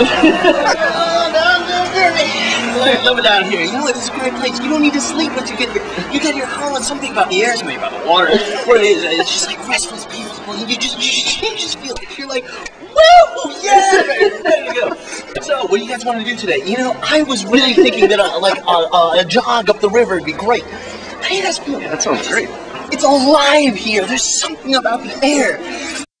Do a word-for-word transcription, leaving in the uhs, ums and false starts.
Love it down here. You know what? It's a great place. You don't need to sleep once you get here. You get here calling. Something about the air, something about the water. What it is, it's just like restful, peaceful. You just, you just, you just feel like you're like, woo, yeah, ready to go. So, what do you guys want to do today? You know, I was really thinking that uh, like uh, uh, a jog up the river would be great. How do you guys feel? Yeah, that sounds great. It's alive here. There's something about the air.